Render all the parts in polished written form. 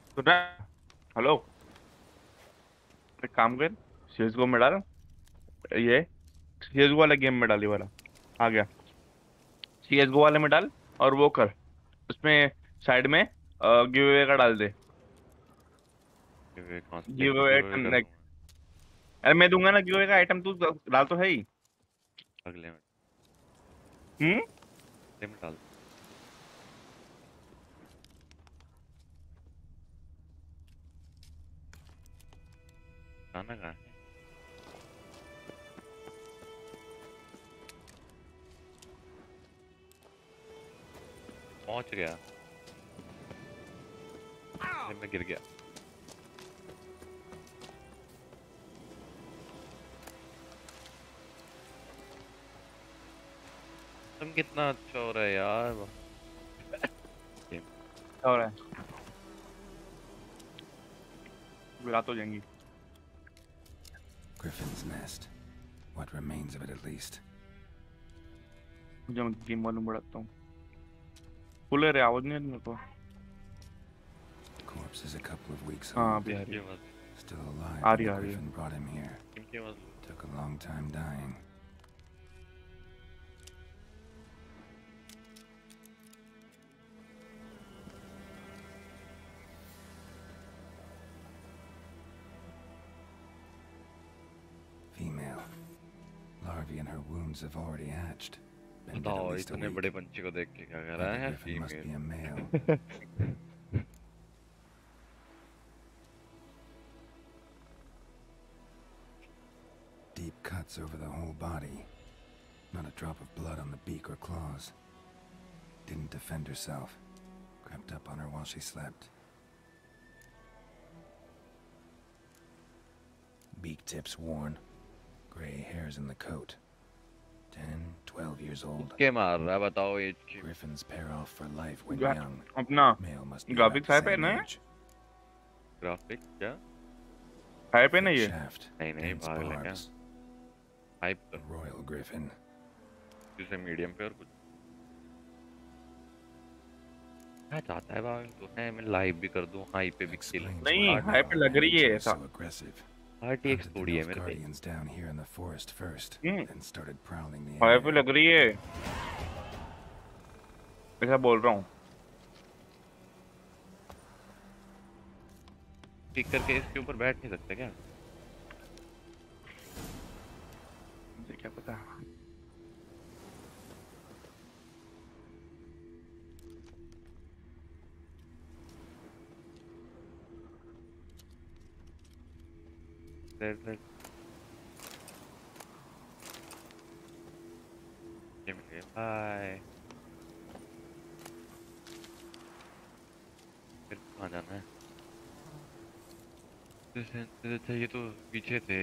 सुन रहा है? हेलो। एक काम कर, सीएसगो में डाल। ये सीएसगो वाला गेम में डाल, ये वाला आ गया। सीएसगो वाले में डाल और वो कर उसमें साइड में गिव अवे का डाल दे। गिव कहाँ से गिव कैसे अवे गिव अवे आइटम। कर दूंगा? अरे मैं दूंगा ना गिव अवे का आइटम, तू डाल तो है ही। अगले में हम्म। अगले में डाल। खाना कहाँ है? पहुंच गया। अरे मैं गिर गया। तुम कितना अच्छा हो रहा है यार। गेम। क्या हो रहा है? रात हो जाएंगी। Griffin's nest. What remains of it at least. मुझे गेम मालूम बढ़ाता हूँ। फुल है रे, आवाज नहीं आ रही मेरे को। Corpse is a couple of weeks हाँ old. अभी आ रही इनकी है। आवाज। Still alive आ when रही the है, आ रही है। Griffin brought him here. इनकी आवाज। Took a long time dying. Female. Larvae in her wounds have already hatched. Been dead at बताओ least a इतने week. बड़े पंछी को देख के क्या कह रहा Then the है? Griffin must be female. a male. Deep cuts over the whole body. Not a drop of blood on the beak or claws. Didn't defend herself. Crept up on her while she slept. Beak tips worn. Gray hairs in the coat. 10, 12 years old. क्या मार रहा है बताओ as की? Griffins pair off for life when young. अपना Male must be about graphics the high पे है same ना? age. ग्राफिक क्या? हाई पे ना Thick ये। shaft, नहीं नहीं dense पागल है क्या? barbs. हाइप तो A royal griffin. जैसे मीडियम पे और कुछ क्या चाहता है भाई तो है मैं लाइव भी कर दूं हाई पे भी खेल Explains why नहीं, the हाई पे male लग रही है Nalgene is ऐसा। so aggressive. RTX Hunted the थोड़ी है मेरे पे। Nilfgaardians down here in the forest first, hmm. then started prowling the high पे area. लग रही है, ऐसा बोल रहा हूँ। पिक करके इसके ऊपर बैठ नहीं सकते क्या? मुझे क्या पता। रेड रेड ये मिल गया हाय। फिर कहाँ जाना है? जैसे ये तो पीछे थे।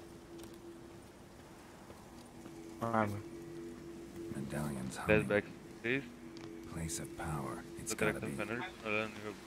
हाँ। Medallions Let's humming. backspace. Place of power. It's The gotta character be. panel.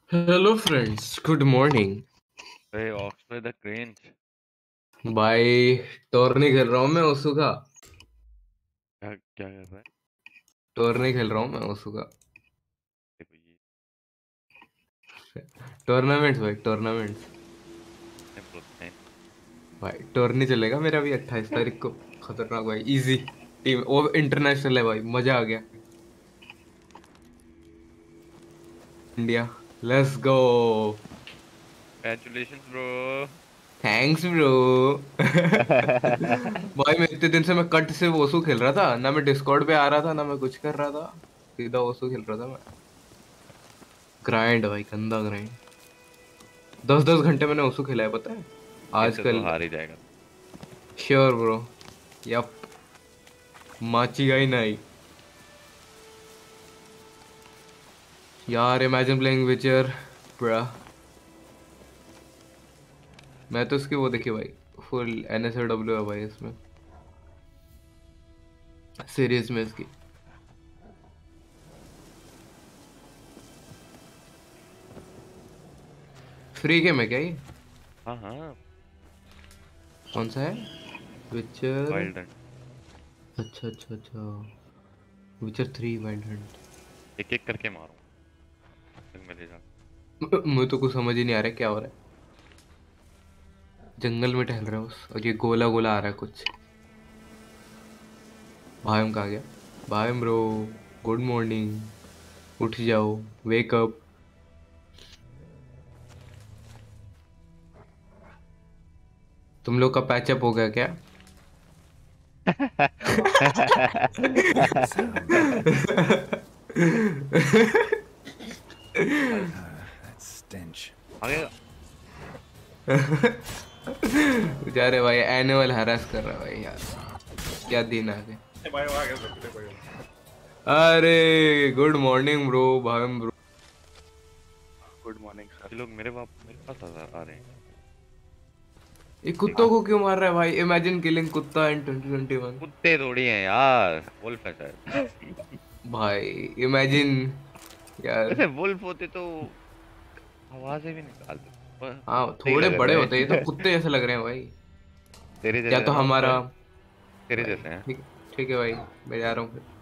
Hello friends, good morning. Hey, off with the cringe. भाई टोर नहीं खेल रहा हूँ मैं ओसु का। क्या क्या कर रहा है? टोर नहीं खेल रहा हूँ मैं ओसु का। देखो ये टूर्नामेंट्स भाई, टूर्नामेंट्स। प्रोत्साहन। भाई टोर नहीं चलेगा मेरा भी 28 तारीख को। खतरनाक भाई, इजी टीम, वो इंटरनेशनल है भाई, मजा आ गया। India, let's go. Congratulations, bro. Thanks bro. भाई मैं इतने दिन से मैं कट से ओसु खेल रहा था ना, मैं डिस्कॉर्ड पे आ रहा था ना, मैं कुछ कर रहा था। सीधा ओसु खेल रहा था मैं। ग्राइंड भाई, गंदा ग्राइंड। 10-10 घंटे मैंने ओसु खेला है, पता है इससे तो आजकल। हार ही जाएगा। Sure bro. यप। माचीगा ही नहीं यार। इमेजिन प्लेइंग विचर ब्रा। मैं तो उसकी वो देखी भाई, फुल NSFW है भाई इसमें, सीरीज में इसकी। फ्री गेम है क्या ये? हाँ हाँ। कौन सा है? विचर। Wild Hunt. अच्छा अच्छा अच्छा। विचर 3 वाइल्ड हंट। एक एक करके मारो जंग में ले जा। मुझे तो कुछ समझ ही नहीं आ रहा है क्या हो रहा है। जंगल में टहल रहा है उस, और ये गोला गोला आ रहा है कुछ। भाई कहाँ गया? भाई ब्रो, गुड मॉर्निंग। उठ जाओ, वेक अप। तुम लोग का पैचअप हो गया क्या? That sound. भाई That stench. आगे। बेचारे भाई एनिमल हरास कर रहा है भाई यार। क्या दिन आ गए। भाई वो आ गया सबसे भाई। अरे गुड मॉर्निंग ब्रो, भाई ब्रो। Good morning sir. ये लोग मेरे पास आ रहे हैं। ये कुत्तों को क्यों मार रहा है भाई? इमेजिन किलिंग कुत्ता इन 2021। कुत्ते थोड़ी हैं यार, वुल्फ है शायद। भाई इमेजिन यार। वैसे वुल्फ होते तो आवाजें भी निकालते। हाँ नहीं थोड़े लग बड़े रहे होते हैं, ये तो हैं। कुत्ते जैसे लग रहे हैं भाई। तेरे या जैसे तो है ना हमारा। ऊपर। तेरे भाई जैसे हैं। ठीक, ठीक है भाई, मैं जा रहा हूँ फिर।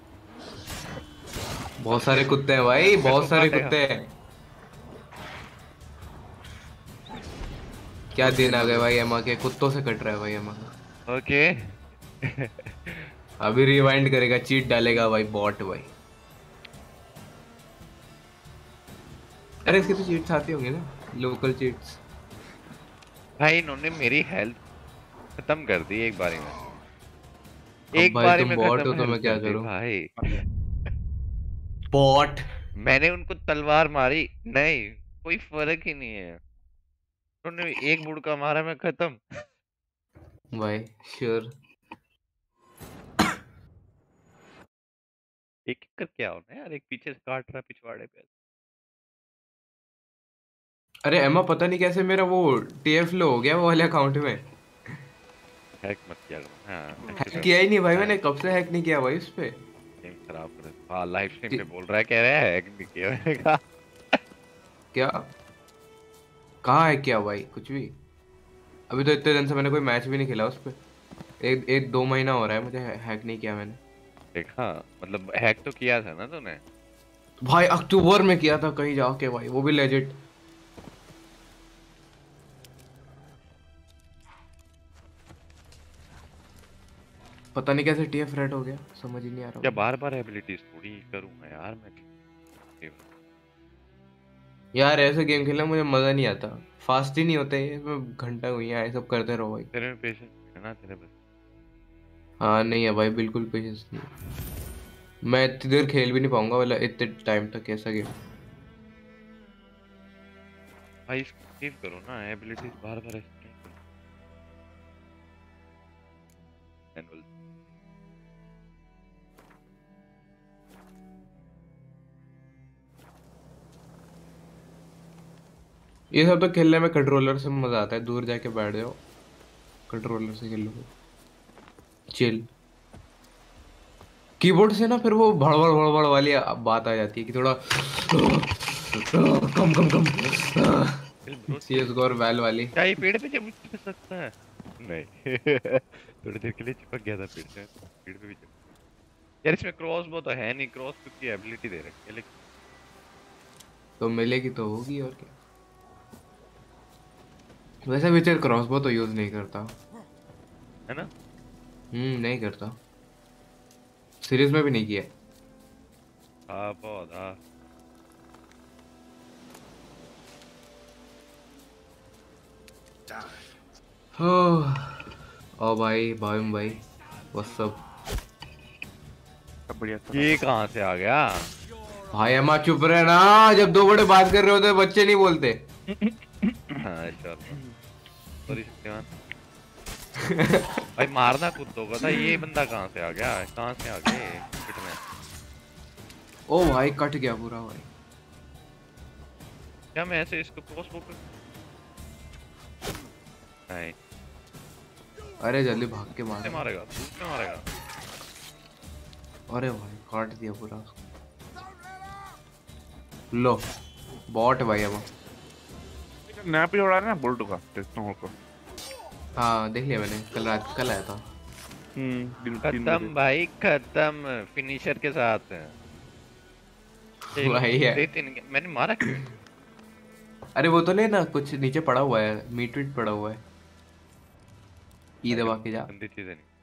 बहुत सारे कुत्ते हैं भाई, मेरे बहुत को सारे काटेगा। कुत्ते हैं। क्या दिन आ गए भाई, एमा के कुत्तों से कट रहा है भाई एमा का। ओके। अभी रिवाइंड करेगा, चीट डालेगा भाई, बॉट भाई। अरे इसके तो चीट्स आती होंगी ना, लोकल चीट्स। भाई इन्होंने मेरी हेल्थ खत्म कर दी एक बारी में। अब एक भाई बारी तुम में बॉट हो खत्म तो हेल्थ मैं क्या कर दी करूं? भाई। बॉट। मैंने उनको तलवार मारी नहीं, कोई फर्क ही नहीं है। उन्होंने एक बुड़का मारा, मैं खत्म। भाई श्योर। एक एक करके आओ ना यार, एक पीछे से काट रहा पिछवाड़े पे। अरे एमा पता नहीं कैसे मेरा वो TF लो हो गया वो वाले अकाउंट में। हैक मत किया करो, हाँ अच्छे हैक से। किया ही नहीं भाई, हाँ, मैंने कब से हैक नहीं किया भाई उस पे। गेम खराब कर। हाँ लाइव स्ट्रीम पे कि- बोल रहा है, कह रहा है हैक नहीं किया मैंने कहा। क्या? कहाँ है क्या भाई, कुछ भी। अभी तो इतने दिन से मैंने कोई मैच भी नहीं खेला उस पे। एक एक 2 महीना हो रहा है मुझे हैक नहीं किया मैंने। देखा, मतलब हैक तो किया था ना तूने। भाई अक्टूबर में किया था कहीं जाके भाई, वो भी लेजिट। पता नहीं कैसे TF रेड हो गया, समझ ही नहीं आ रहा क्या मुझे। बार बार एबिलिटीज थोड़ी करूंगा यार मैं। यार ऐसे गेम खेलना मुझे मजा नहीं आता। फास्ट ही नहीं होते ये, इसमें घंटा हुई है सब करते रहो भाई। तेरे में पेशेंस है ना तेरे बस। हाँ नहीं है भाई, बिल्कुल पेशेंस नहीं है। मैं इतनी देर खेल भी नहीं पाऊंगा वाला, इतने टाइम तक ऐसा गेम। भाई इसको सेव करो ना, एबिलिटीज बार बार ऐसे नहीं करो। मैनुअल। ये सब तो खेलने में कंट्रोलर से मजा आता है, दूर जाके बैठ जाओ, कंट्रोलर से खेल लो, चिल। कीबोर्ड से ना फिर वो भड़बड़ भड़बड़ वाली बात आ जाती है कि थोड़ा कम कम कम Kill bro, CS:GO और वैल वाली। क्या ये पेड़ पे चिपक सकता है? नहीं थोड़ी देर के लिए चिपक गया था पेड़ पे भी चिपक। यार इसमें क्रॉस बो तो है नहीं, क्रॉस की एबिलिटी दे रखी है लेकिन तो मिलेगी तो होगी और क्या। वैसे विचर क्रॉसबो तो यूज नहीं करता। है ना। नहीं करता, सीरीज में भी नहीं किया। हाँ बहुत हाँ। ओ भाई भाई व्हाट्स अप। सब बढ़िया था। ये कहाँ से आ गया? भाई अम्मा चुप रहे ना, जब दो बड़े बात कर रहे होते बच्चे नहीं बोलते। हाँ श्योर सॉरी शक्तिमान। भाई मारना कुत्तों का था, ये बंदा कहाँ से आ गया? कहाँ से आ गए क्रिकेट में? ओ भाई कट गया पूरा भाई। क्या मैं ऐसे इसको क्रॉस बो कर नहीं अरे जल्दी भाग के मार। कैसे मारेगा तू? क्या मारेगा? अरे भाई काट दिया पूरा उसको। लो बॉट भाई अम्मा। नया भी हो रहा है ना बुल्टू का, देखता हूँ को। हाँ देख लिया मैंने, कल आया था। खत्म भाई खत्म, फिनिशर के साथ। भाई है। मैंने मारा क्यों? अरे वो तो नहीं ना, कुछ नीचे पड़ा हुआ है, मीट वीट पड़ा हुआ है। ई दबा के जा। गंदी चीजें नहीं।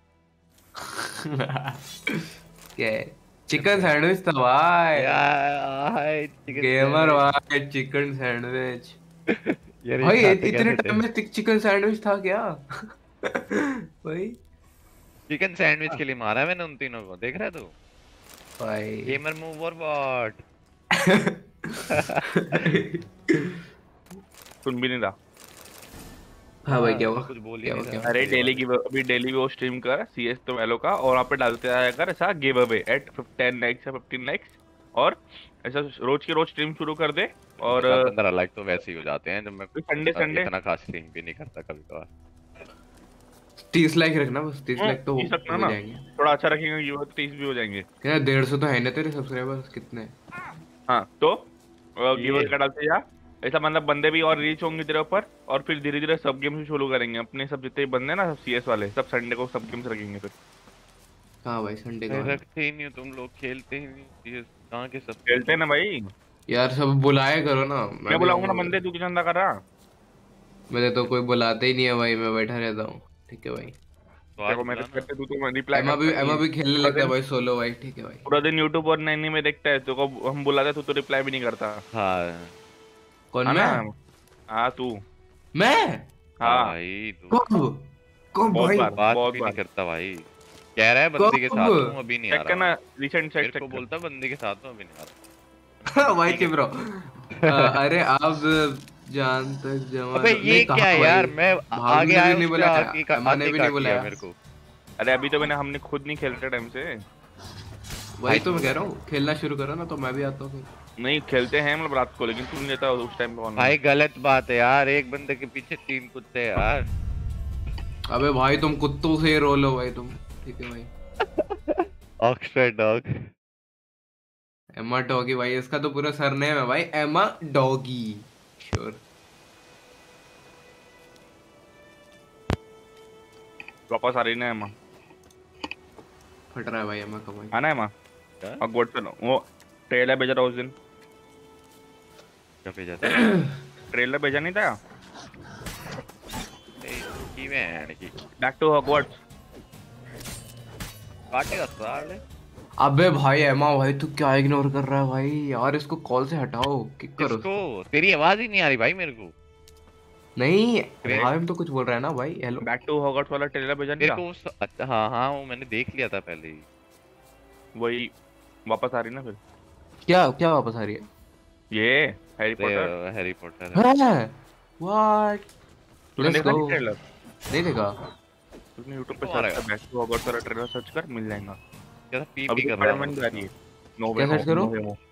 क्या है? चिकन सैंडविच था भाई। यार गेमर भाई चिकन सैंडविच। यार भाई ये खाते इतने कैसे टाइम थे? में चिकन सैंडविच था क्या? भाई चिकन सैंडविच के लिए मारा है मैंने उन तीनों को, देख रहा है तू? भाई गेमर मूव और व्हाट? सुन भी नहीं रहा। हाँ भाई क्या हुआ? कुछ बोल ही क्या नहीं हुआ, रहा। क्या? अरे डेली की अभी डेली वो स्ट्रीम कर CS तो वेलो का, और वहाँ पे डालते आया कर ऐसा गिव अवे एट 10 लाइक्स या 15 लाइक्स, और ऐसा रोज की रोज स्ट्रीम शुरू कर दे। और 15 लाइक तो वैसे ही हो जाते हैं जब मैं संडे इतना खास स्ट्रीम भी नहीं करता कभी कभार। 30 लाइक रखना बस, 30 लाइक तो तीस रखना हो ना, जाएंगे। थोड़ा अच्छा रखेंगे ये 30 भी हो जाएंगे। क्या 150 तो है ना तेरे सब्सक्राइबर्स कितने? हाँ तो गिव ये अवे का डालते जा, ऐसा मतलब बंदे भी और रीच होंगे तेरे ऊपर, और फिर धीरे धीरे सब गेम्स शुरू करेंगे अपने, सब जितने भी बंदे हैं ना सब CS वाले सब संडे को सब गेम्स रखेंगे फिर। हाँ भाई संडे भाई का रखते ही नहीं हो तुम लोग, खेलते ही नहीं ये कहाँ के सब खेलते हैं ना भाई। यार, सब बुलाया करो ना। मैं भी बुलाऊंगा ना आऊंगा बंदे, फिर। तू क्यों चंदा कर रहा? मुझे तो कोई बुलाते ही नहीं है भाई, मैं बैठा रहता हूँ। ठीक है भाई। तो आज देखो मैसेज बुलाना। करते तू रिप्लाई करता एमा नहीं भी है। खेलने पूरा लगता है दिन भाई सोलो भाई। ठीक है भाई। पूरा दिन यूट्यूब और नैनी में देखता है, तो को हम बुलाते तू तो रिप्लाई भी नहीं करता। हाँ कौन है मैं? ना? हाँ तू। मैं हाँ हाँ भाई तू कब? कब बहुत भाई? बार बात बहुत भी नहीं बार करता भाई, कह रहा है बंदी के साथ कब? हूँ अभी नहीं आ चेक रहा करना, हूँ। रिसेंट चेक मेरे को चेक कर। बोलता बंदी के साथ हूँ अभी नहीं आ रहा। भाई ठीक चुप है। रहो। अरे आप जान तक जमा अबे नहीं ये क्या कहा है भाई। यार, मैं भागू आगे ने भी आया नहीं उसने बुलाया, आगे एमा ने आगे भी का नहीं किया बुलाया। मेरे को। अरे अभी तो हमने खुद नहीं खेलते टाइम से। वही तो मैं कह रहा हूँ, खेलना शुरू करो ना तो मैं भी आता हूँ फिर। नहीं खेलते हैं मतलब रात को, लेकिन तू नहीं रहता उस टाइम पे ऑनलाइन। भाई गलत बात है यार, एक बंदे के पीछे 3 कुत्ते हैं यार। अबे भाई तुम कुत्तों से रोलो भाई तुम। ठीक है भाई। Oxford dog. एमा डॉगी भाई, इसका तो पूरा सरनेम है भाई, एमा डॉगी। श्योर। वापस आ रही ना एमा? फट रहा है भाई एमा का भाई। आना एमा? क्या और गोड पे वो ट्रेलर भेजा था उस दिन। क्या भेजा था? ट्रेलर भेजा नहीं था? की बैंड की बैक टू हॉगवर्ट्स। काटेगा साले। अबे भाई एमा भाई तू क्या इग्नोर कर रहा है भाई? यार इसको कॉल से हटाओ, किक करो। किसको? तेरी आवाज ही नहीं आ रही भाई मेरे को। नहीं Great. भाई हम तो कुछ बोल रहा है ना भाई। हेलो बैक टू हॉगवर्ट्स वाला ट्रेलर भेजा नहीं मेरे था? को अच्छा हाँ हाँ वो मैंने देख लिया था पहले ही। वही वापस आ रही ना फिर। क्या क्या वापस आ रही है? ये हैरी पॉटर। हैरी पॉटर है व्हाट? तूने लेट्स देखा गो। नहीं ट्रेलर? नहीं देखा। तूने YouTube पे तो सर्च आएगा। कर, बैक टू हॉगवर्ट्स वाला ट्रेलर सर्च कर, मिल जाएगा। क्या था पी अभी कर रहा स्पाइडरमैन जा रही है। नो वे क्या search करो?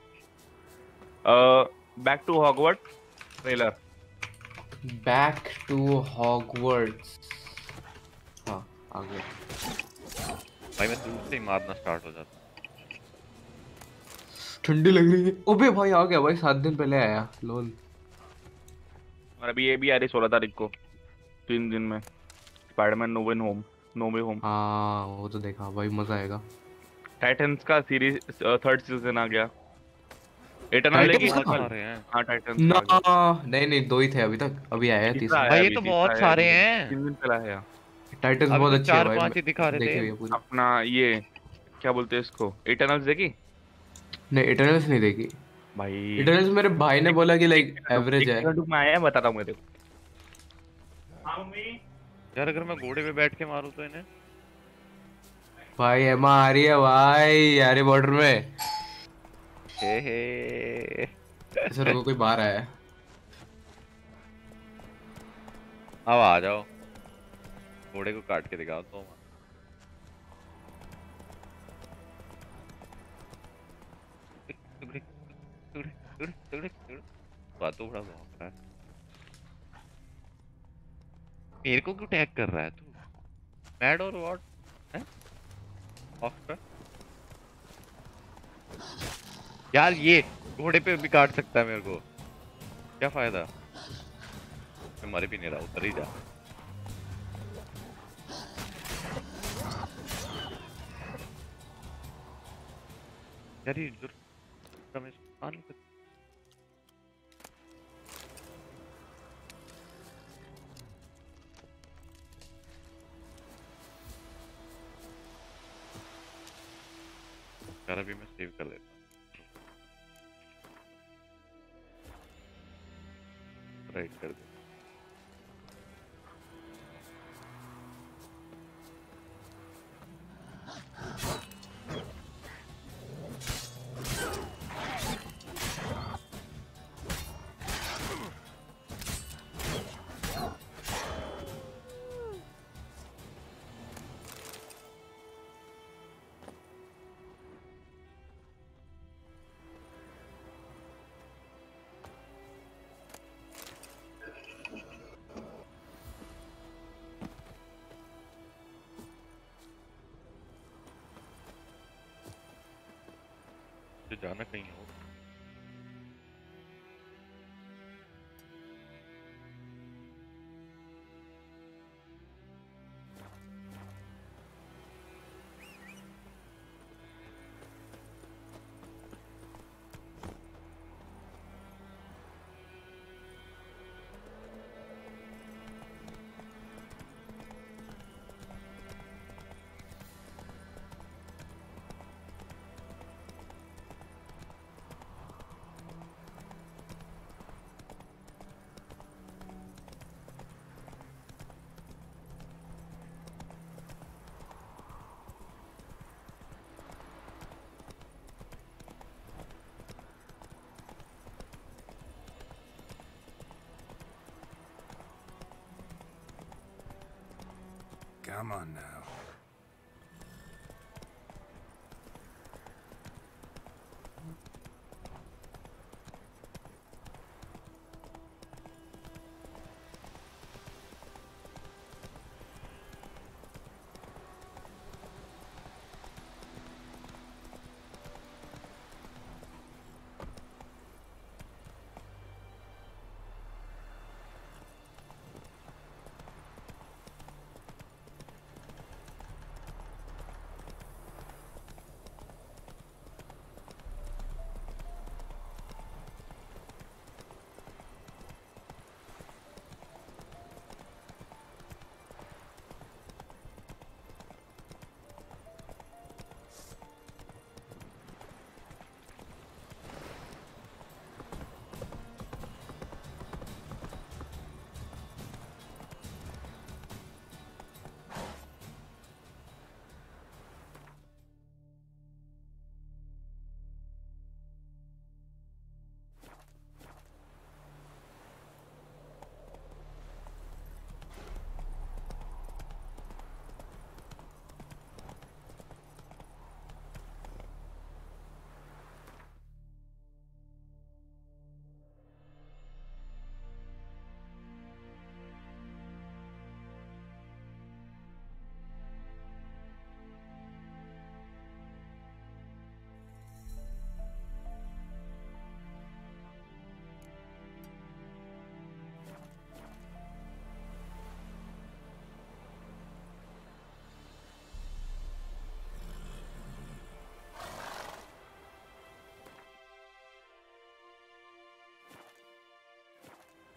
Back to Hogwarts trailer. Back to Hogwarts. हाँ आ गया। भाई मैं दूर से ही मारना स्टार्ट हो जाता। ठंडी लग रही है। ओबे भाई आ गया भाई, 7 दिन पहले आया लोल। और अभी ये भी आ रही 16 तारीख को, 3 दिन में, Spiderman no way home. No way home. हाँ वो तो देखा भाई, मजा आएगा। टाइटन्स का सीरीज 3rd सीजन आ गया। इटर्नल भाई तो लेगी टाइटन्स क्या बहुत का? कल? सारे हैं। हाँ टाइटन्स का ना, आ गया। नहीं नहीं, 2 ही थे अभी तक, अभी आया है तीसरा तीसरा। आया भाई ये अभी, तो तीसरा बहुत आया सारे अभी, हैं। 3 दिन पहले आया। टाइटन्स अभी बहुत तो अच्छी है चार भाई, पांच ही दिखा रहे देखी थे। हुई है पूरी। अपना ये क्या बोलते हैं इसको, इटर्नल्स देखी नहीं इटर्नल्स नहीं देखी। भाई? इटर्नल्स मेरे भाई ने एक बोला कि एक लाइक मिनट रुक, एवरेज एक है। मिनट रुक, मैं आया बताता हूँ मेरे को। हाँ मम्मी। यार अगर मैं घोड़े पे बैठ के मारूं तो इन्हें। भाई एमा आ रही है भाई, यारी बॉर्डर में। हे ऐसा रुको, कोई बाहर आया है। अब आ जाओ, घोड़े को काट के दिखाओ तो। बात तो बड़ा भौंक रहा है। मेरे को क्यों टैग कर रहा है तू? मैड और व्हाट है? ऑफ। यार ये घोड़े पे भी काट सकता है मेरे को, क्या फायदा? मैं मर भी नहीं रहा, उतर ही जा। यार ये जो मैं आ नहीं सकता। यार अभी मैं सेव कर लेता हूँ, राइट कर दे। तो जाना कहीं हो। Come on now.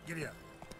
Giddy up.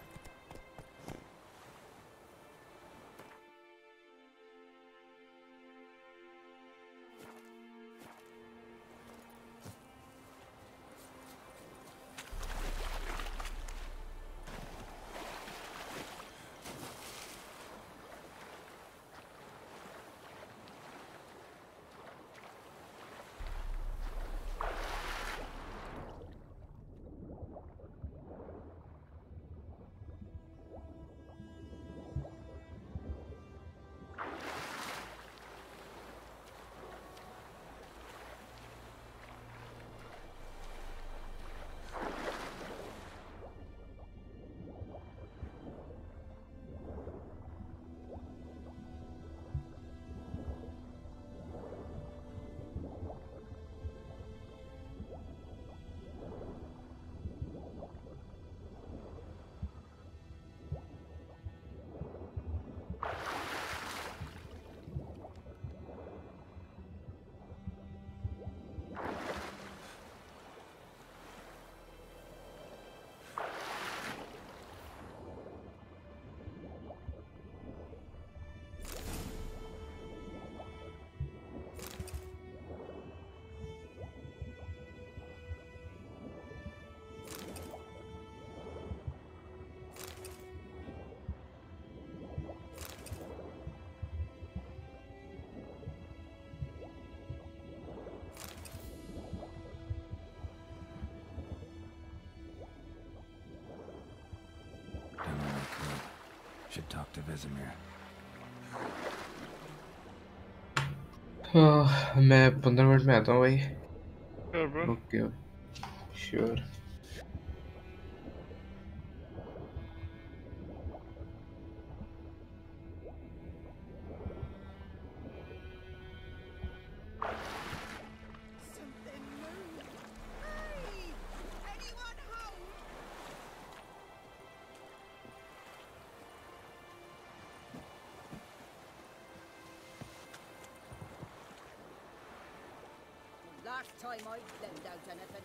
Done all I could. Should talk to Vesemir. मैं 15 मिनट में आता हूँ भाई. Sure, bro. Okay sure. Something moved. Hey! Anyone home? Last time I lent out anything.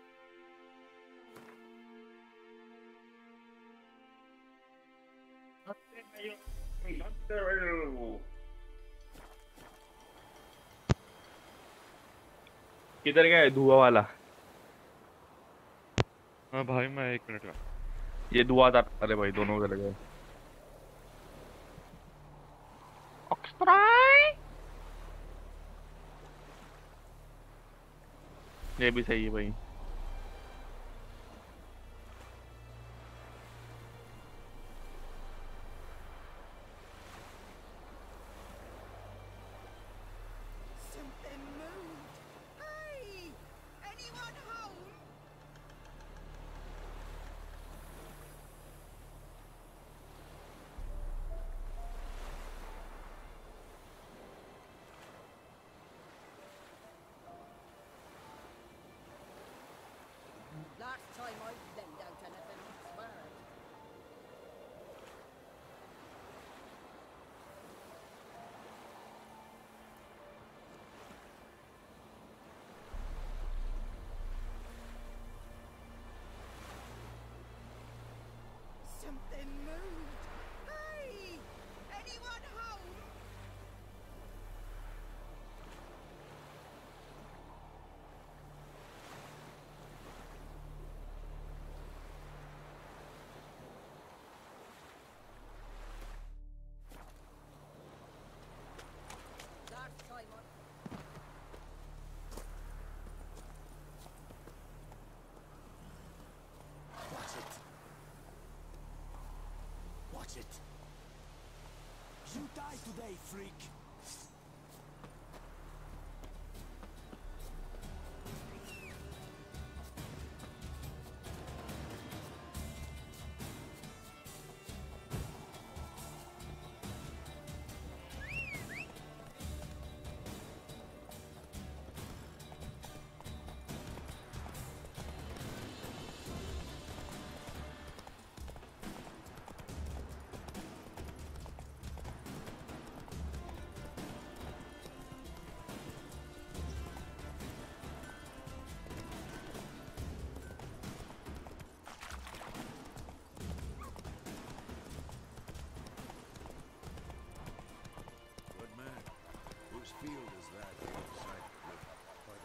किधर गया है धुआं वाला? हाँ भाई मैं 1 मिनट का. ये धुआंधार, अरे भाई दोनों चले गए. ये भी सही है भाई. Something moved. Hey! Anyone home? Last time I lent out anything, swear. Something moved. Hey! Anyone home? Last time I... Watch it. Watch it. You die today, freak.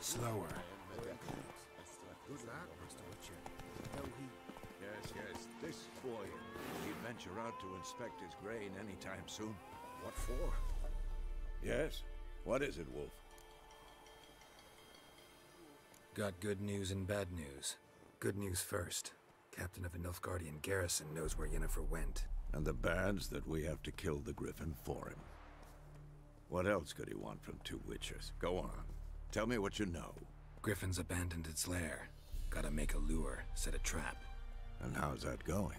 Slower. Yes. This boy, he'd venture out to inspect his grain anytime soon. What for? Yes? What is it, Wolf? Got good news and bad news. Good news first. Captain of the Nilfgaardian garrison knows where Yennefer went. And the bad's that we have to kill the Griffin for him. What else could he want from two witches? Go on. Tell me what you know. Griffin's abandoned its lair. Gotta make a lure, set a trap. And how's that going?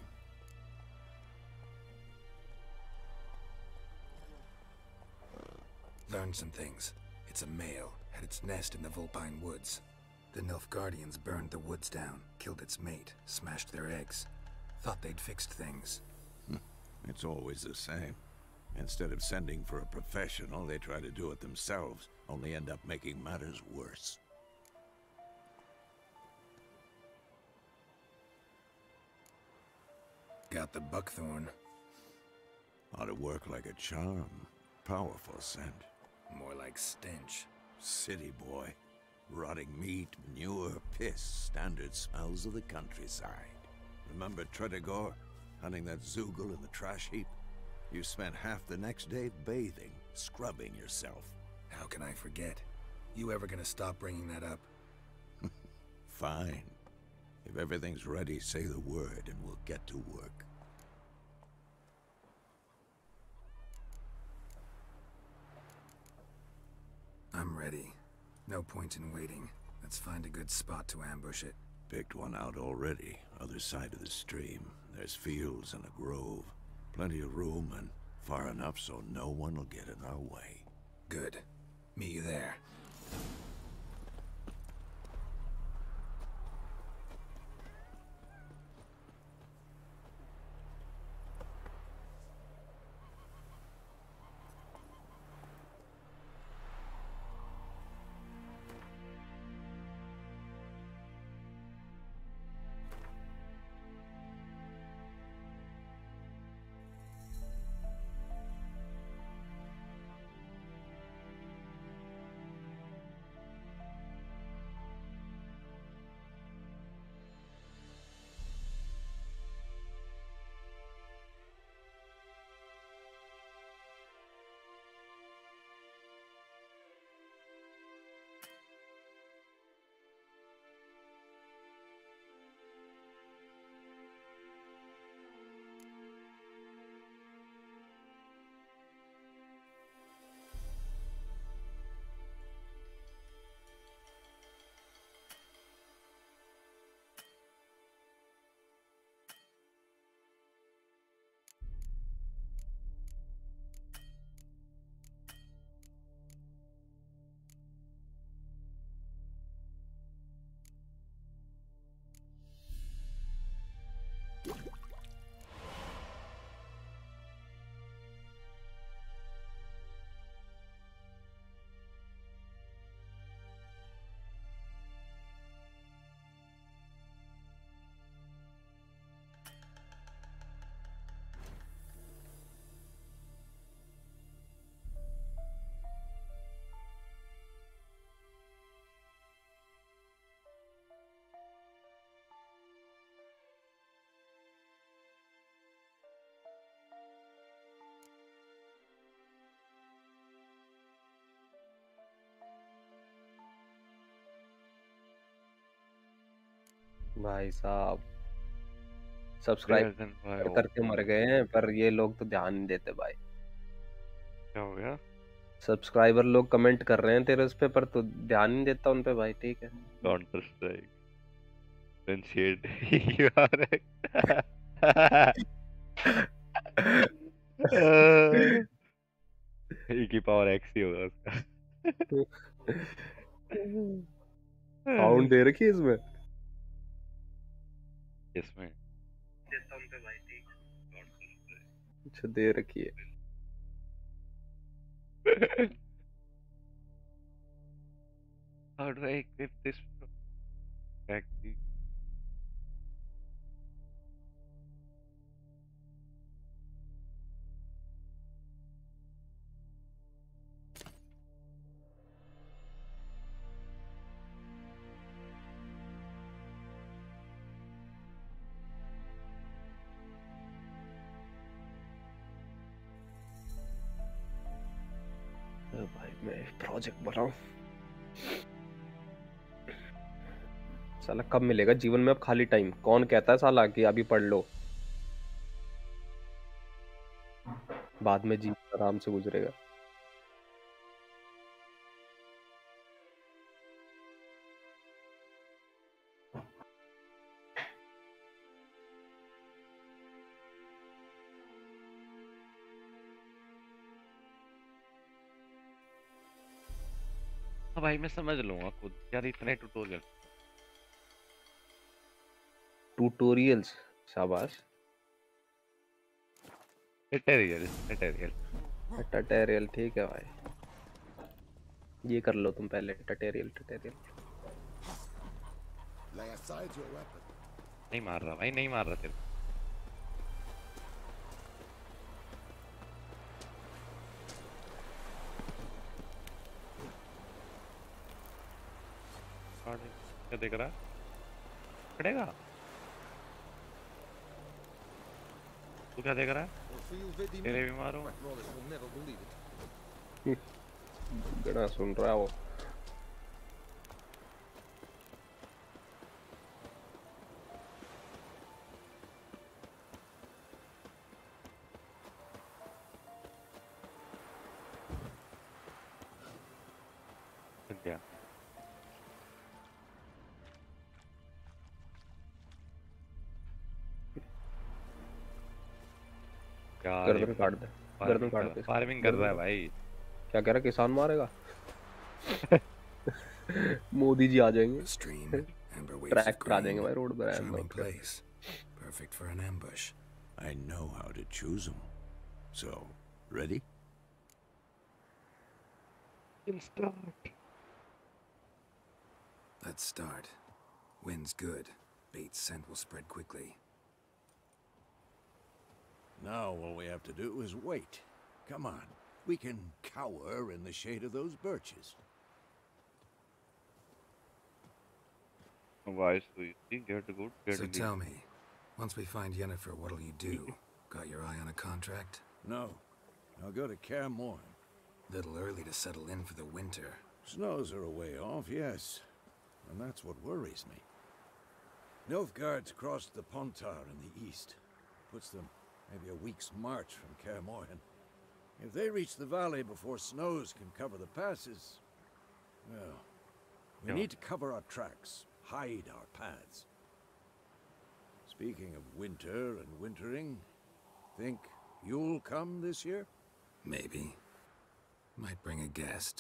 Learned some things. It's a male, had its nest in the Vulpine Woods. The Nilfgaardians burned the woods down, killed its mate, smashed their eggs. Thought they'd fixed things. It's always the same. Instead of sending for a professional, they try to do it themselves, only end up making matters worse. Got the buckthorn. Ought to work like a charm. Powerful scent. More like stench. City boy. Rotting meat, manure, piss, standard smells of the countryside. Remember Tredegor? Hunting that Zoogle in the trash heap? You spent half the next day bathing, scrubbing yourself. How can I forget? You ever gonna stop bringing that up? Fine. If everything's ready, say the word and we'll get to work. I'm ready. No point in waiting. Let's find a good spot to ambush it. Picked one out already, other side of the stream. There's fields and a grove. Plenty of room and far enough so no one will get in our way. Good. Meet you there. भाई साहब subscribe Yes, and भाई करके मर गए हैं, पर ये लोग तो ध्यान नहीं देते भाई। क्या हो गया? सब्सक्राइबर लोग कमेंट कर रहे हैं तेरे उस पे, पर तू ध्यान नहीं देता उन पे भाई। ठीक है Counter Strike. Then shade. You are एक ही पावर एक्स ही होगा उसका। साउंड दे रखी है इसमें। इसमें अच्छा दे रखी है। How do I equip this back? भाई मैं प्रोजेक्ट बनाऊं, साला कब मिलेगा जीवन में अब खाली टाइम? कौन कहता है साला कि अभी पढ़ लो, बाद में जीवन आराम से गुजरेगा। हाँ भाई मैं समझ लूंगा खुद यार, इतने ट्यूटोरियल। ट्यूटोरियल्स, शाबाश। Tutorial tutorial. ट्यूटोरियल ठीक है भाई, ये कर लो तुम पहले, tutorial tutorial. Lay aside your weapon. नहीं मार रहा भाई, नहीं मार रहा तेरे को। क्या देख रहा पड़ेगा? तू क्या देख रहा है? तेरे भी मारूं? गड़ा सुन रहा है वो। क्या गर्दन काट दे, गर्दन काट दे। फार्मिंग कर रहा है भाई। क्या कह रहा है, किसान मारेगा? मोदी जी आ जाएंगे, A stream, amber waves of tractor आ grain, जाएंगे भाई रोड पर। charming place, perfect for an ambush. I know how to choose them. So, ready? Let's start. Wind's good. Bait's scent will spread quickly. Now all we have to do is wait. Come on. We can cower in the shade of those birches. Why so easy? Get good, get So good. tell me, once we find Yennefer, what'll you do? Got your eye on a contract? No. I'll go to Kaer Morhen. Little early to settle in for the winter. Snows are a way off, yes. And that's what worries me. Nilfgaard's crossed the Pontar in the east. Puts them maybe a week's march from Kaer Morhen. If they reach the valley before snows can cover the passes, well, we need to cover our tracks, hide our paths. Speaking of winter and wintering, think you'll come this year? Maybe. Might bring a guest.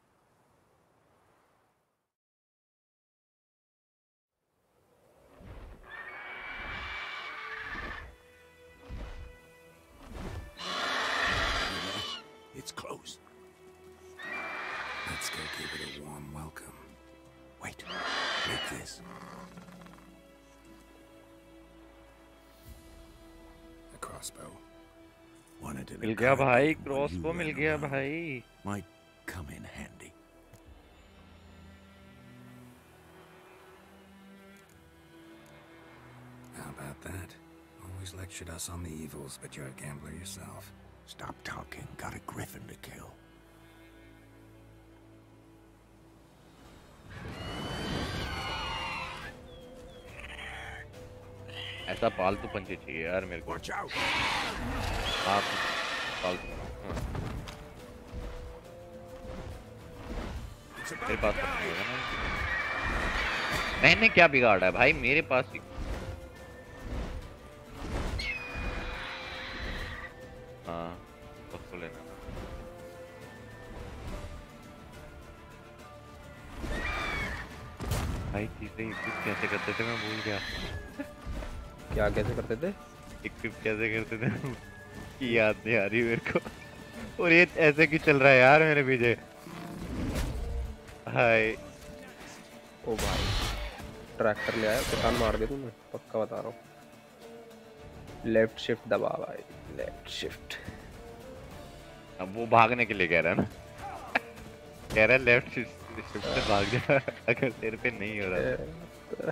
It's close. Let's go give it a warm welcome. Wait, like this. A crossbow. Wanted in मिल a गया car भाई, game while cross you को मिल ran गया around. भाई। Might come in handy. How about that? Always lectured us on the evils, but you're a gambler yourself. Stop talking. Got a griffin to kill. ऐसा पालतू पंछी चाहिए यार मेरे को। Watch out! आप पालतू हाँ। It's मेरे about पास to तो die. नहीं होगा ना। मैंने क्या बिगाड़ा है भाई, मेरे पास ही। हाँ उसको लेना। भाई चीजें इक्विप कैसे करते थे मैं भूल गया। क्या कैसे करते थे? इक्विप कैसे करते थे की याद नहीं आ रही मेरे को। और ये ऐसे क्यों चल रहा है यार मेरे पीछे? हाय ओ भाई ट्रैक्टर ले आया, किसान मार दे तूने, पक्का बता रहा हूँ। लेफ्ट शिफ्ट दबा भाई, लेफ्ट शिफ्ट। अब वो भागने के लिए कह रहा है ना। कह रहा है लेफ्ट शिफ्ट से भाग जा अगर तेरे पे नहीं हो रहा।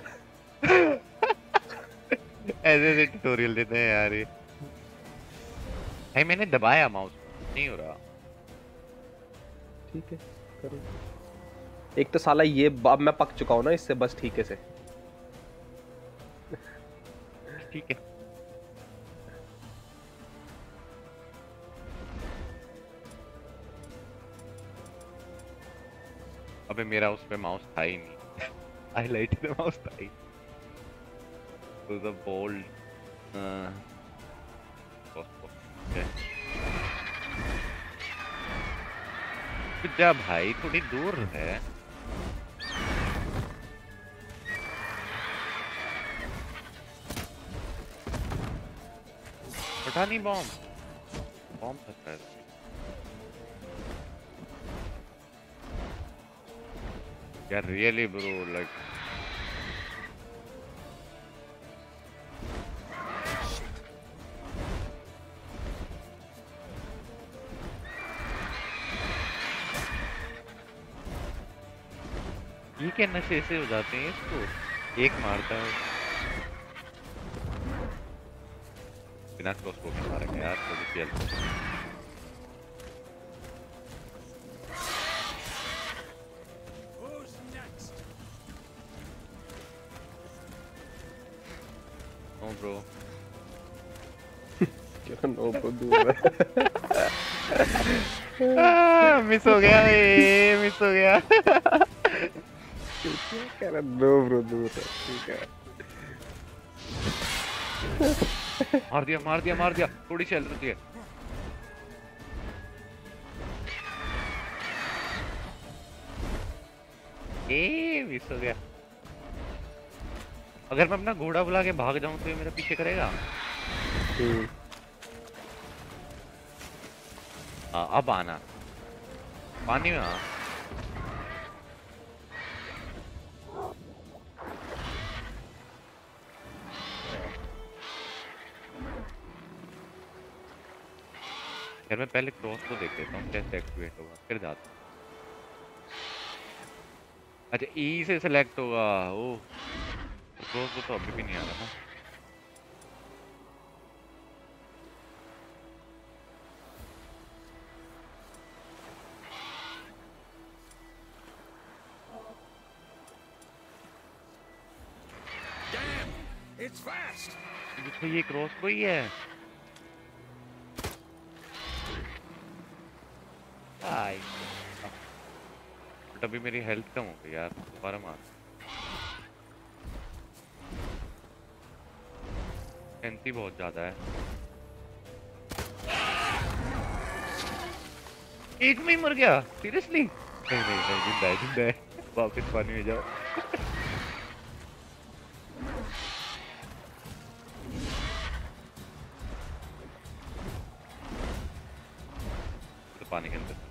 ऐसे ऐसे ट्यूटोरियल देते हैं यार ये। भाई मैंने दबाया माउस, नहीं हो रहा। ठीक है करो। एक तो साला ये अब मैं पक चुका हूँ ना इससे बस ठीक है से। ठीक है। अबे मेरा उस पे माउस था ही नहीं। हाईलाइट पे माउस था ही। तो द बोल्ड जा भाई थोड़ी दूर है। उठा नहीं बॉम्ब बॉम्ब फंसा है। यार रियली ब्रो लाइक ये क्या नशे से हो जाते हैं इसको। एक मारता है बिना क्रॉसबो के मारेंगे यार थोड़ी सी हेल्प। नो ब्रो क्या नो ब्रो दूर मिस हो गया ये मिस हो गया। क्या कह रहा नो ब्रो दूर है ठीक है। मार दिया थोड़ी सी हेल्प होती है। ए मिस हो गया। अगर मैं अपना घोड़ा बुला के भाग जाऊं तो ये मेरा पीछे करेगा। अब आना पानी में। यार मैं पहले क्रॉस को देख लेता हूँ कैसे एक्टिवेट होगा फिर जाता हूँ। अच्छा ई से सिलेक्ट होगा। ओ क्रॉस को तो अभी भी नहीं आ रहा ना। It's fast. तो ये क्रॉस को ही है। बट अभी मेरी हेल्थ कम हो गई यार दोबारा मार। एंटी बहुत ज्यादा है। एक में ही मर गया सीरियसली। नहीं जिंदा है वापस पानी में जाओ। तो पानी के अंदर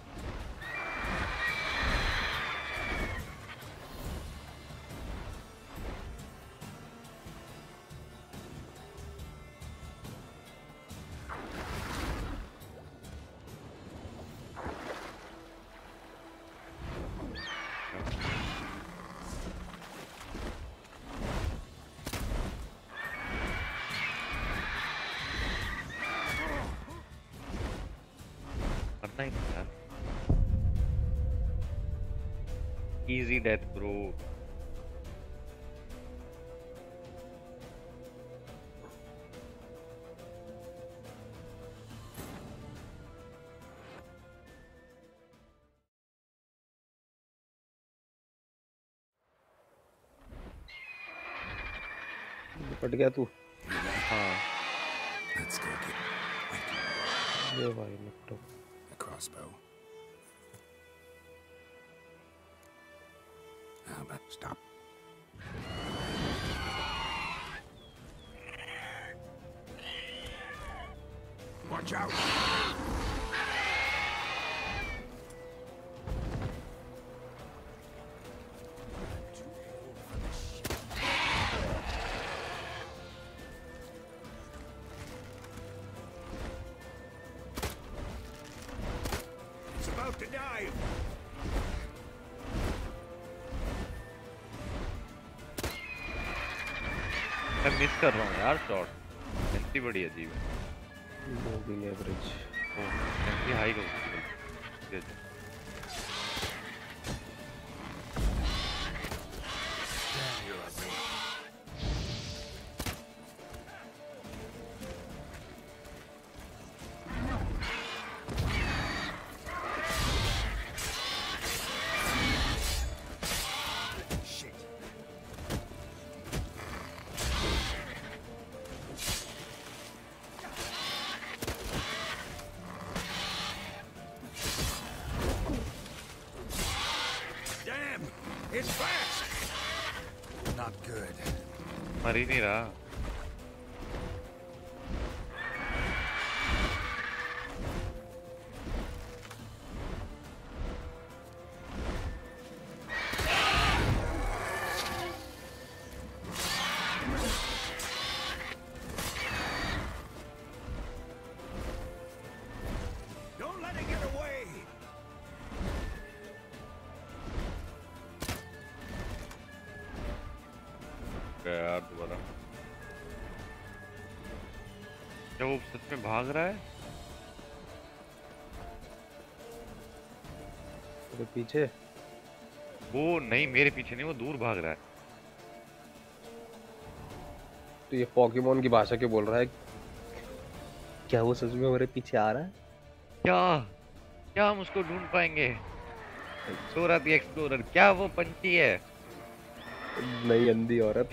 easy death bro। निपट गया तू। हाँ Let's go get... Wait, ये भाई निपटो। a crossbow. How about stop? Watch out! It's about to dive. मैं मिस कर रहा हूँ यार शॉट। एंटी बड़ी अजीब है। Moving average. एंटी हाई को It's fast! Not good. मर ही नहीं रहा. Don't let it get away! गया यार दोबारा. क्या वो सच में भाग रहा है? तेरे पीछे वो नहीं, मेरे पीछे नहीं, वो दूर भाग रहा है. तो ये पोकेमोन की भाषा क्यों बोल रहा है? क्या वो सच में हमारे पीछे आ रहा है? क्या क्या हम उसको ढूंढ पाएंगे? सोरा द एक्सप्लोरर, क्या वो पंछी है? नई अंधी औरत.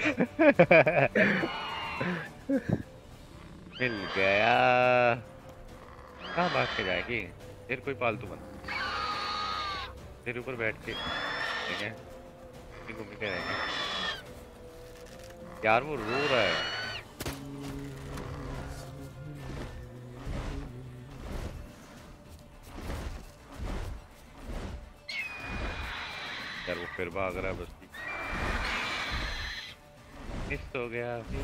मिल गया. कहाँ भाग के जाएगी? फिर कोई पालतू बंदा तेरे ऊपर बैठ के देखें, घूमते रहेंगे. यार वो रो रहा है. यार वो फिर भाग रहा है बस. मिस हो गया फिर.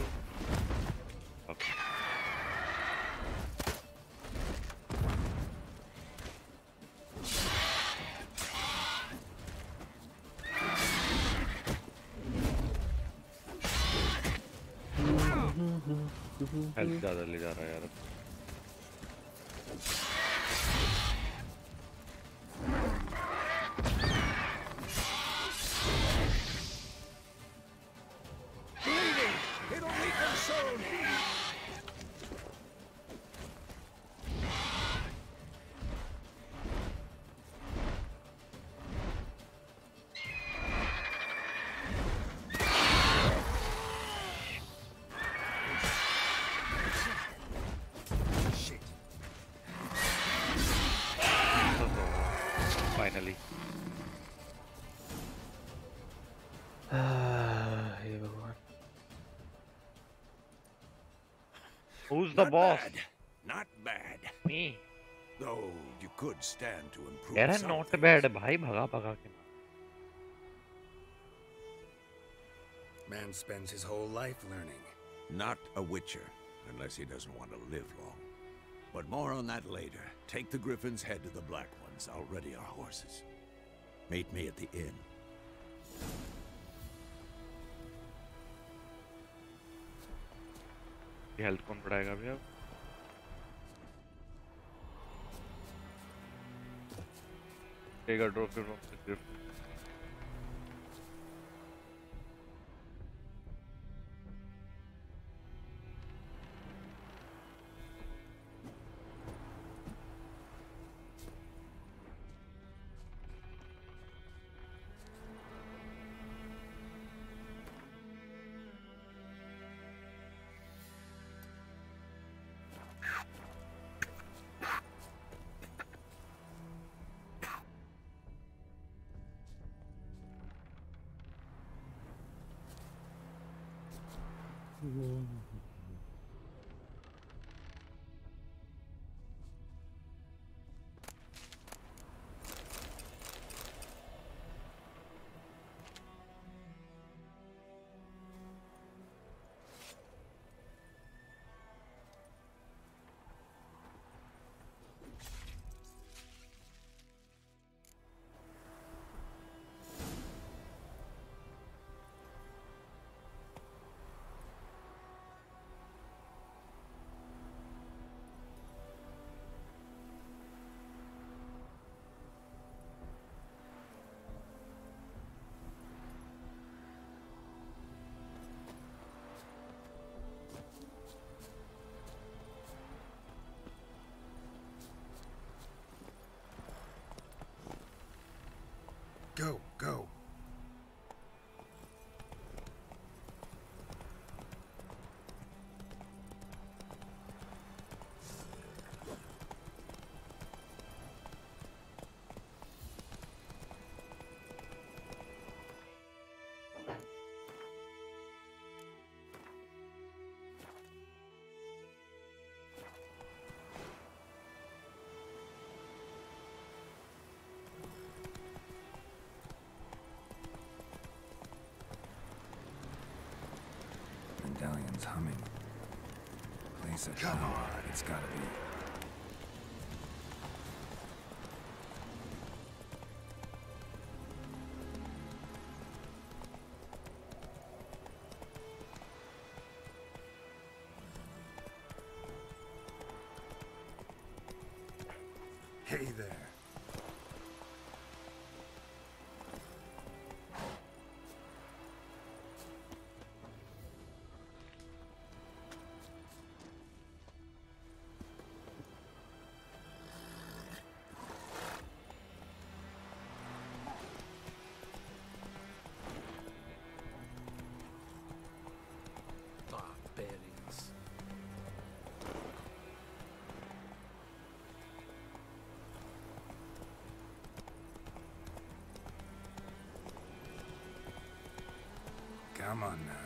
हेल्थ ज्यादा ले जा रहा है यार. It'll meet them soon! Finally. हे भगवान. Who's the Not boss? bad. Not bad. Me. Though you could stand to improve यार some not things. bad भाई, भगा भगा के. Man spends his whole life learning. Not a witcher, unless he doesn't want to live long. But more on that later. Take the Griffin's head to the Black Ones. I'll ready our horses. Meet me at the inn. ये health कौन बढ़ाएगा अभी अब? Take a trophy from the Griffin. Go, go. just humming. Place it. Come on. It's gotta be. Hey there. Barbarians. Come on now.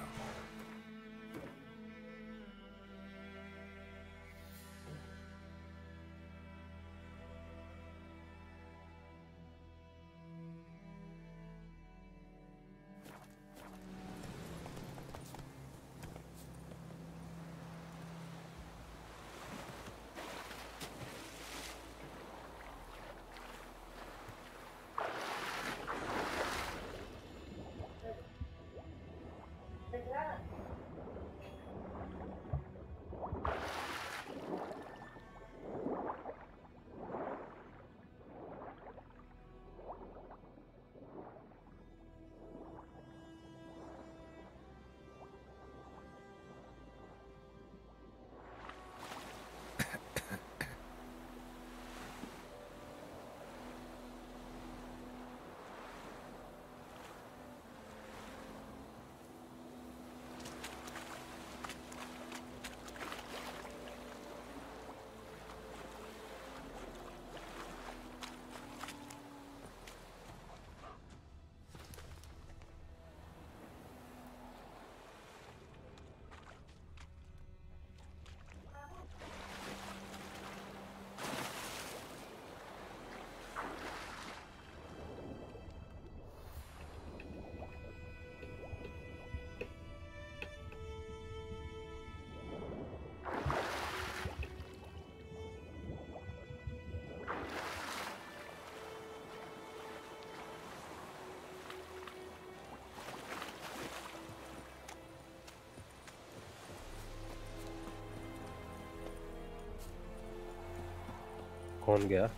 कौन गया?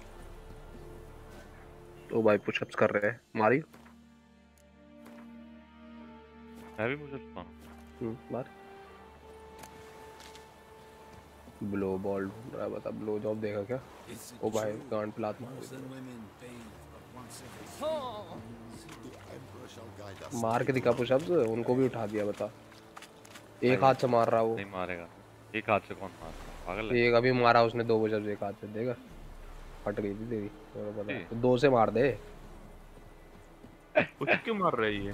ओ भाई pushups कर रहे हैं। मारी मैं भी मुझे सुना। मार। ब्लो बॉल ढूंढ रहा है, बता ब्लो जॉब देगा क्या? ओ भाई गांड पे लात मार दी। मार के दिखा पुशअप्स, उनको भी उठा दिया बता। एक हाथ से मार रहा वो। नहीं मारेगा, एक हाथ से कौन मारता है? पागल है। एक अभी मारा उसने 2 पुशअप्स एक हाथ से, देगा फट गई थी तेरी, मेरे को पता है। तो 2 से मार दे। उसको क्यों मार रही है?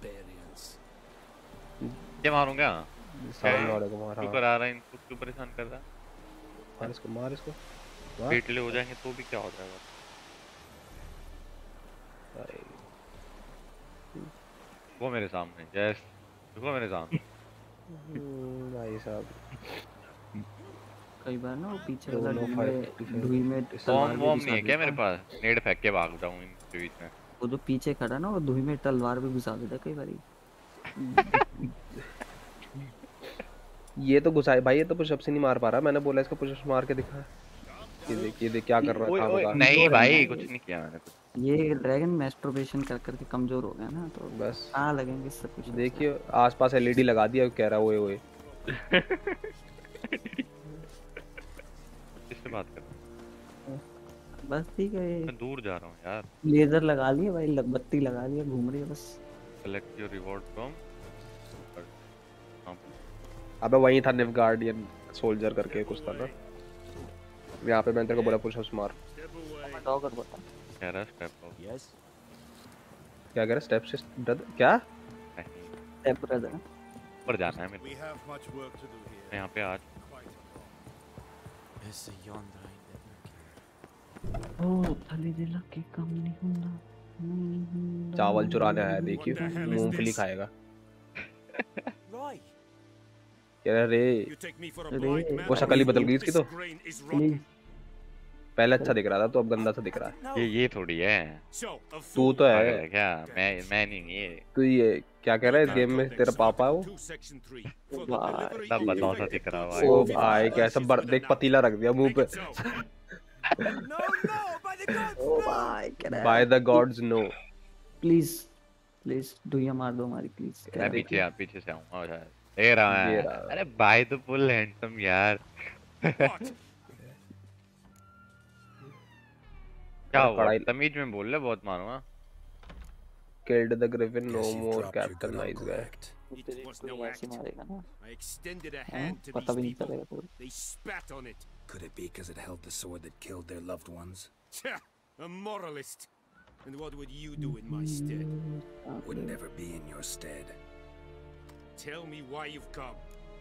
क्या मारूंगा? सामने वाले को मारा। क्यों करा रहा है इनको, क्यों परेशान कर रहा है? मार इसको, मार इसको। पेटले हो जाएंगे तो भी क्या हो जाएगा? वो मेरे सामने, यस देखो मेरे सामने। भाई साहब कई बार ना वो पीछे वाला दोनों ढूई में बॉम्ब तलवार भी बॉम्ब घुसा नहीं है क्या देता मेरे है। पास? नेड फेंक के भाग जाऊं इनके बीच में। वो जो पीछे खड़ा ना वो ढूई में तलवार भी घुसा देता है कई बार। ये तो घुसाए भाई, ये तो पुशअप से नहीं मार पा रहा। मैंने बोला इसको पुशअप मार के दिखा। ये देख क्या कर रहा था। बता। नहीं भाई कुछ नहीं किया मैंने कुछ। ये ड्रैगन मैस्टरबेशन कर करके कमजोर हो गया ना, तो बस कहाँ लगेंगे सब कुछ। देखिए आसपास एलईडी लगा दिया, कह रहा ओए ओए। किससे बात कर रहा हूँ? बस ठीक है। मैं दूर जा रहा हूँ यार। लेजर लगा लिए भाई, बत्ती लगा लिया, घूम रही है बस। Collect your reward from. अबे वही था निव गार्डियन सोल्जर करके कुछ था ना। यहाँ पे मैं तेरे को बोला पुशअप्स मार। डॉगर बता कह रहा स्टेप हो। यस क्या कह रहा स्टेप से ब्रदर? क्या स्टेप ब्रदर ऊपर जाना है मेरे को। मैं यहाँ पे आज ओ थली दिला के कम नहीं होना। चावल चुराने आया, देखिए मूंगफली खाएगा। कह रहा रे You take me for a Ray, blind man? वो शक्ल ही बदल गई इसकी This तो grain is प्लीज rotten. पहले अच्छा दिख रहा था तो अब गंदा सा दिख रहा है ये थोड़ी है। So, a तू fool. तो पागल है है क्या? मैं नहीं ये। तू ये क्या कह रहा है इस गेम में तेरा पापा है वो To section 3 for the Wow, delivery तब of बताओ सा defective दिख रहा goods. भाई। ओ भाई कैसा देख पतीला रख दिया मुंह पे No, no, by the gods, O no! भाई कह रहा by the gods no please please दुनिया मार दो हमारी प्लीज कह मैं रहा है। पीछे से आऊंगा शायद। दे रहा ये है। रहा। अरे भाई तो फुल हैंडसम यार। What? क्या हुआ? पढ़ाई- तमीज में बोल ले, बहुत मारूंगा। killed the griffin no Guess you've more dropped your captain good nice uncle guy act. It तेरे was को no ऐसे act. मारेगा ना I extended a हाँ, hand to पता these भी नहीं people. चलेगा पूरा। They spat on it. Could it be because it held the sword that killed their loved ones? Tja, a moralist. And what would you do in my stead? Wouldn't ever be in your stead. Tell me why you've come.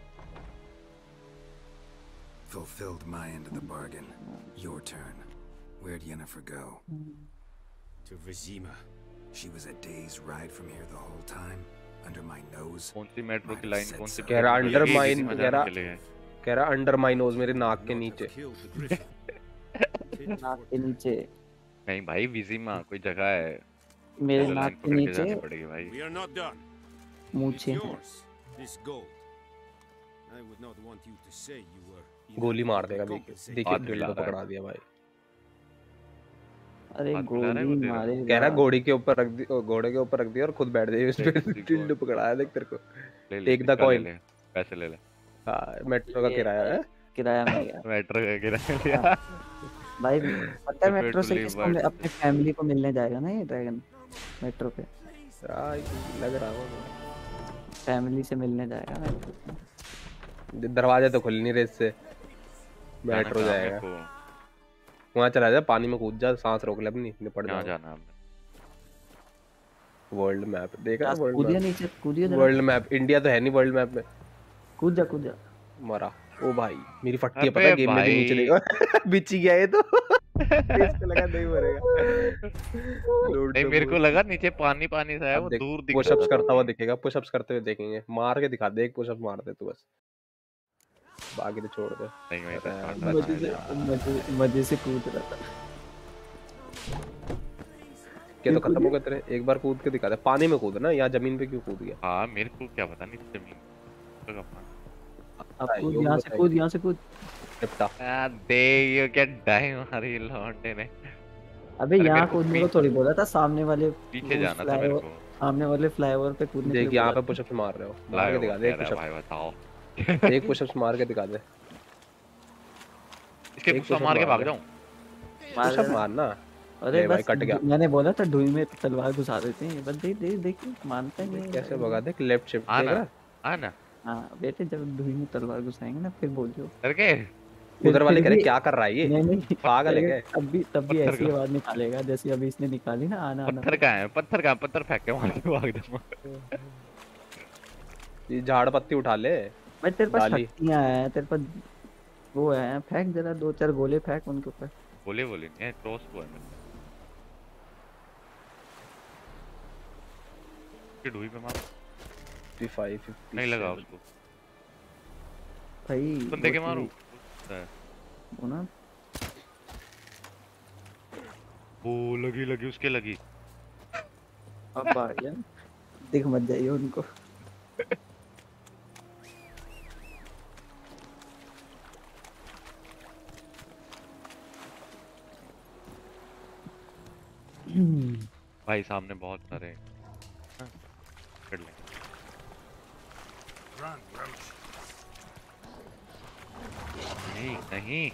Fulfilled my end of the bargain. Your turn. Where'd Yennefer go? To Vizima. She was a day's ride from here the whole time, under my nose. कौन सी metro की line, कौन सी कह रहा train under चलेगी, mine किसी कह मजाक रहा के लिए? कह रहा अंडर माई नोज मेरे नाक के Not नीचे have killed the griffin. Kid नाक for के नीचे नहीं भाई, विजिमा कोई जगह है। मेरे चलो, नाक लाइन के पकड़ के नीचे जानी पड़ेगी भाई। We are not done. It's मूछे हैं। yours, this gold. I would not want you to say you were गोली enough मार to देगा compensate. देखिए हाथ ड्रिल हिला को रहा है। पकड़ा दिया भाई अरे हाथ मिला रहा है वो गोली तेरा। मारेगा। कह रहा घोड़ी के ऊपर रख दी घोड़े के ऊपर रख दिया और खुद बैठ जाइए उस पे Take the ड्रिल coin. पकड़ाया देख तेरे को ले ले, Take the इसका ले coin. ले, पैसे ले ले। हाँ मेट्रो का ये किराया है किराया मिल गया मेट्रो का किराया लिया। भाई। पता है Prepared मेट्रो to से leave किसको world. अपने फैमिली को मिलने जाएगा ना ये ड्रैगन मेट्रो पे। हाँ, लग रहा है फैमिली से मिलने जाएगा मेट्रो पे। दरवाजे तो खुल नहीं रहे इससे जाना मेट्रो कहाँ जाएगा मेरे को? वहाँ चला जा पानी में कूद जा सांस रोक ले अपनी निपट कहाँ जा जाना है हमने? वर्ल्ड मैप देखा वर्ल्ड कूदिया मैप नीचे कूदिया जरा। वर्ल्ड मैप इंडिया तो है नहीं वर्ल्ड मैप में कूद जा मरा ओ भाई मेरी फट्टी है अबे पता है गेम में भी भाई। नीचे देखो बिची गया ये तो इसको लगा नहीं मरेगा नहीं, मेरे को लगा नीचे पानी पानी सा है, वो दूर दिख पुशअप्स रहा था। करता हुआ दिखेगा पुशअप्स करते हुए देखेंगे मार के दिखा दे एक पुशअप मार दे तू बस बाकी तो छोड़ दे नहीं वहीं से अरे start मजे करना है। से मजे से कूद रहा था। के तो खत्म हो गए तेरे एक बार कूद के दिखा दे पानी में कूद ना यहाँ जमीन पे क्यों कूद गया हाँ, मेरे को क्या पता नहीं जमीन तो अपना। अब भाई, कूद योग यहाँ से बताइए। कूद यहाँ से कूद। निपटा दे ये क्या डाई मारी लौंडे ने। अबे अरे यहाँ मेरे को कूदने को थोड़ी बोला था सामने वाले पीछे वो जाना था मेरे फ्लाईओवर- को। सामने वाले फ्लाईओवर पे कूदने के देख लिए यहाँ पे बोला पुशअप्स मार रहे हो मार लाए के वो दिखा दे कह एक रहा है, पुशअप भाई बताओ। एक पुशअप्स मार के दिखा दे इसके एक गुस्सा push-up मार के मार भाग दे। जाऊं? था। मार पुशअप देना। मारना अरे ये भाई बस कट गया। मैंने बोला था ढूई में तलवार घुसा देते हैं बस देख मानते हैं ये। कैसे भगा देख लेफ्ट शिफ्ट आ देख ना रहा आ ना हाँ बेटे जब ढूई में तलवार घुसाएंगे ना फिर बोलियो। करके उधर वाले कह रहे भी- क्या कर रहा है ये नहीं नहीं पागल है क्या तब भी पत्थर ऐसी का। आवाज निकालेगा जैसे अभी इसने निकाली ना आना आना। पत्थर कहाँ है? पत्थर फेंक के मार के भाग जाऊंगा। ये झाड़ पत्ती उठा ले भाई तेरे पास डाली। शक्तियां हैं तेरे पास वो है फेंक जरा 2-4 गोले फेंक उनके ऊपर। बोले नहीं है, क्रॉस बो है मेरे के ढूई पे मार। 55 50 नहीं लगा उसको। भाई बंदे के वो मारूं? वो ना ओ लगी उसके लगी। अब भाई दिख मत जाइए उनको। भाई सामने बहुत सारे हैं। हाँ, कर ले। Run, Roach. नहीं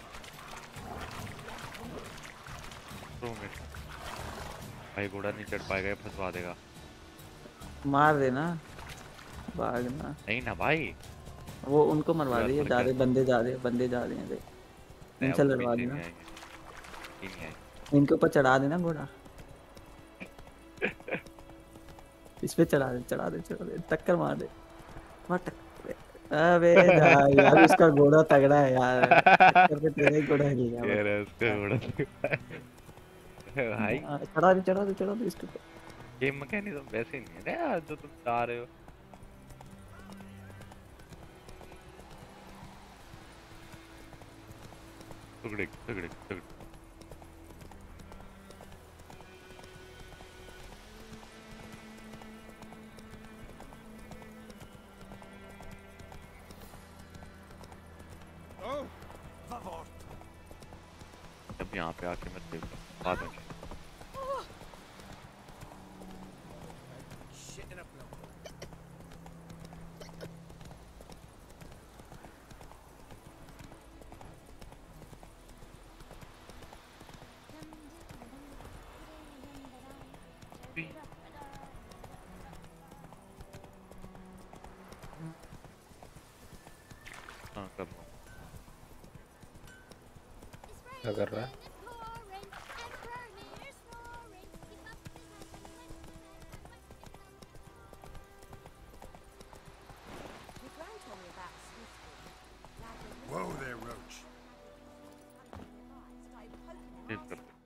तो मेरे भाई घोड़ा नहीं चढ़ पाएगा, ये फंसवा देगा। मार देना भागना। नहीं ना भाई, वो उनको मरवा यार, दिए मर जा गया। रहे बंदे जा रहे हैं देख नहीं, इनसे अब लड़वा पीछे देना नहीं आएंगे। नहीं आएंगे। इनके ऊपर चढ़ा देना घोड़ा। इस पे चढ़ा दे टक्कर मार दे अबे यार उसका घोड़ा तगड़ा है यार टक्कर पे तेरा ही घोड़ा हिल गया कह रहा है उसका घोड़ा भाई हाँ, चढ़ा दे इसके ऊपर। गेम मैकेनिज्म वैसे ही नहीं है ना यार जो तुम चाह रहे हो। तगड़े तगड़े तगड़े। Oh, favor. अब यहाँ पे आके मैं देख बाद में Shit in a blow. हाँ कर रहा हूँ। क्या कर रहा है? Your gran told me about Swiss. Whoa there, Roach. Started poking ठीक him कर out. They.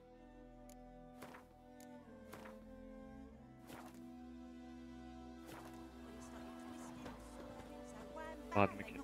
When he started twisting, swerving, so wham बाद bam, में they